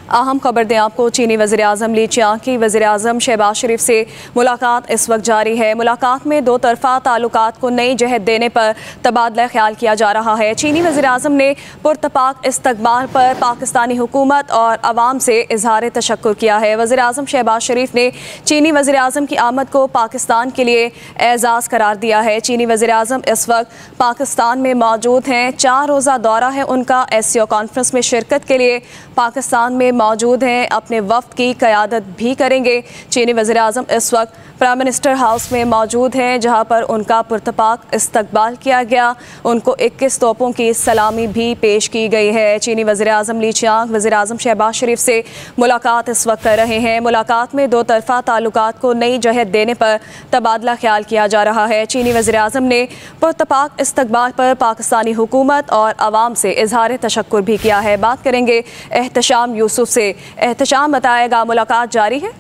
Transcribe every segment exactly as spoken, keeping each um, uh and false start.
अहम खबर दें आपको, चीनी वज़ीर आज़म ली चियांग की वज़ीर आज़म शहबाज शरीफ से मुलाकात इस वक्त जारी है। मुलाकात में दो तरफ़ा ताल्लुकात को नई जहत देने पर तबादला ख्याल किया जा रहा है। चीनी वज़ीर आज़म ने पुरतपाक इस्तकबाल पर पाकिस्तानी हुकूमत और अवाम से इजहार तशक्कुर किया है। वज़ीर आज़म शहबाज शरीफ ने चीनी वज़ीर आज़म की आमद को पाकिस्तान के लिए एजाज़ करार दिया है। चीनी वज़ीर आज़म इस वक्त पाकिस्तान में मौजूद हैं। चार रोज़ा दौरा है उनका। एससीओ कॉन्फ्रेंस में शिरकत के लिए पाकिस्तान में मौजूद हैं। अपने वफ्द की क़यादत भी करेंगे। चीनी वज़ीर आज़म इस वक्त प्राइम मिनिस्टर हाउस में मौजूद हैं, जहां पर उनका पुरतपाक इस्तकबाल किया गया। उनको इक्कीस तोपों की सलामी भी पेश की गई है। चीनी वज़ीर आज़म ली चियांग वज़ीर आज़म शहबाज शरीफ से मुलाकात इस वक्त कर रहे हैं। मुलाकात में दो तरफ़ा ताल्लुकात को नई जहत देने पर तबादला ख्याल किया जा रहा है। चीनी वज़ीर आज़म ने पुरतपाक इस्तकबाल पर पाकिस्तानी हुकूमत और अवाम से इजहार तशक्कुर भी किया है। बात करेंगे एहतशाम यूसुफ से। एहतशाम, बताएगा मुलाकात जारी है?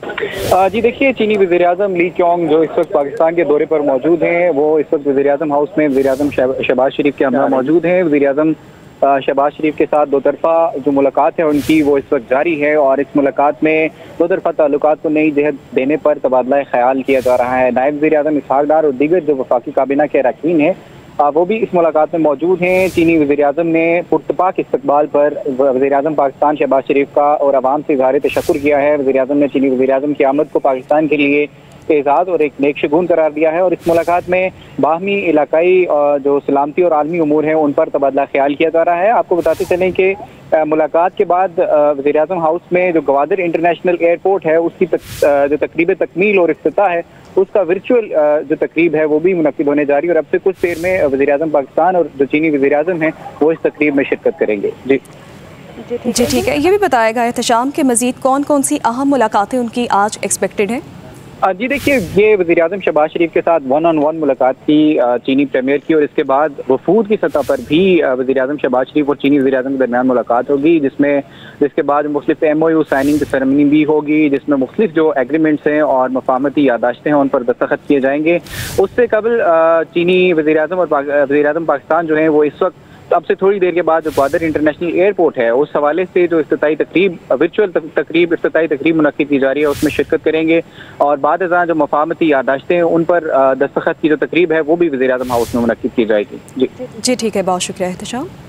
जी देखिए, चीनी वज़ीर आज़म ली चियांग जो इस वक्त पाकिस्तान के दौरे पर मौजूद हैं, वो इस वक्त वज़ीर आज़म हाउस में वज़ीर आज़म शहबाज शरीफ के हमरा मौजूद हैं। वज़ीर आज़म शहबाज शरीफ के साथ दो तरफ़ा जो मुलाकात है उनकी वो इस वक्त जारी है, और इस मुलाकात में दो तरफ़ा ताल्लुकात को नई जहत देने पर तबादला ख्याल किया जा रहा है। नायब वज़ीर आज़म इसहाक डार और दीगर जो वफाकी काबीना के अरकान हैं वो भी इस मुलाकात में मौजूद हैं। चीनी वज़ीर आज़म ने पुरतपाक इस्तकबाल पर वज़ीर आज़म पाकिस्तान शहबाज शरीफ का और अवाम से इज़हार तशक्कुर किया है। वज़ीर आज़म ने चीनी वज़ीर आज़म की आमद को पाकिस्तान के लिए एजाज़ और एक नेक शगुन करार दिया है, और इस मुलाकात में बाहमी इलाकाई जो सलामती और आलमी उमूर हैं उन पर तबादला ख्याल किया जा रहा है। आपको बताते चलें कि मुलाकात के बाद वज़ीर आज़म हाउस में जो गवादर इंटरनेशनल एयरपोर्ट है उसकी तक, जो तकरीब तकमील और इफ्तिताह है उसका वर्चुअल जो तकरीब है वो भी मुनक्किद होने जा रही है, और अब से कुछ देर में वज़ीर आज़म पाकिस्तान और जो चीनी वज़ीर आज़म हैं वो इस तकरीब में शिरकत करेंगे। जी जी ठीक है। ये भी बताएगा एहतशाम के मज़ीद कौन कौन सी अहम मुलाकातें उनकी आज एक्सपेक्टेड हैं? जी देखिए, ये वज़ीर आज़म शहबाज शरीफ के साथ वन ऑन वन मुलाकात की चीनी प्रीमियर की, और इसके बाद वफूद की सतह पर भी वज़ीर आज़म शहबाज शरीफ और चीनी वज़ीर आज़म के दरमियान मुलाकात होगी, जिसमें जिसके बाद मुख्तलिफ एम ओ यू साइनिंग की सेरेमनी भी होगी, जिसमें मुख्तलिफ जो एग्रीमेंट्स हैं और मफाहमती यादाश्तें हैं उन पर दस्तखत किए जाएंगे। उससे कबल चीनी वज़ीर आज़म और वज़ीर आज़म पाकिस्तान जो हैं वो इस वक्त अब से थोड़ी देर के बाद जो ग्वादर इंटरनेशनल एयरपोर्ट है उस हवाले से जो इफ्तिताई तकरीब वर्चुअल तकरीब इफ्तिताई तकरीब मुनक्किद की जा रही है उसमें शिरकत करेंगे, और बाद जो मफाहमती यादाश्तें हैं उन पर दस्तखत की जो तकरीब है वो भी वज़ीर आज़म हाउस में मुनक्किद की जाएगी। जी जी ठीक है, बहुत शुक्रिया एहतशाम।